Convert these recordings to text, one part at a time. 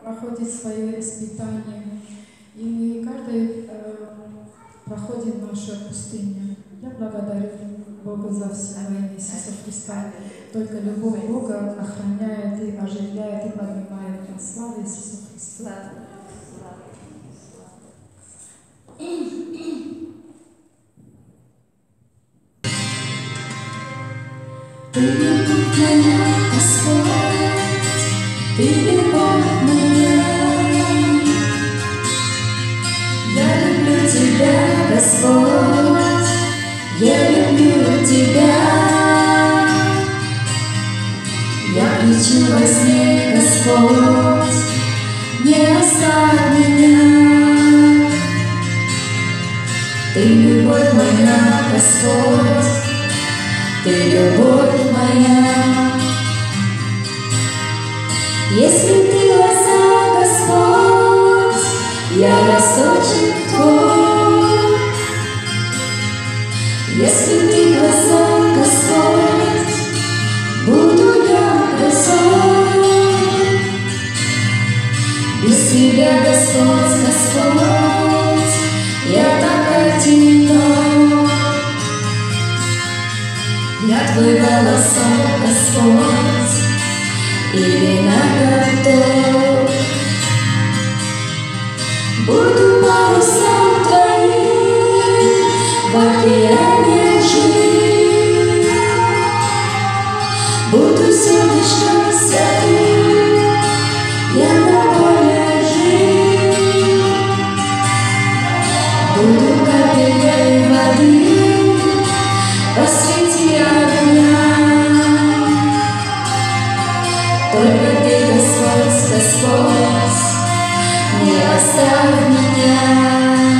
проходит свое испытание, и мы каждый проходит нашу пустыню. Я благодарю Бога за все во имя Иисуса Христа. Только любовь Бога охраняет и оживляет и поднимает нас. Слава Иисусу Христу! Ты любовь моя, Господь, Ты любовь моя. Я люблю Тебя, Господь, я люблю Тебя. Я кричу во сне, Господь, не оставь меня. Ты любовь моя, Господь, Ты любовь моя. Если Ты глаза, Господь, я росточек Твой. Если Ты глаза, Господь, буду я красой. Без Тебя, Господь, Господь, я так одинок. Я Твой голосок, Господь, или наготов. Буду парусом Твоим в океане жить. Буду сердечком святым, я на поле жить. Буду капелькой воды посреди огня. Только Ты, Господь, Господь, не оставь меня.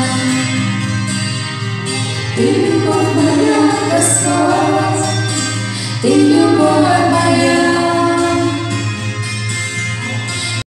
Ты любовь моя, Господь, Ты любовь моя.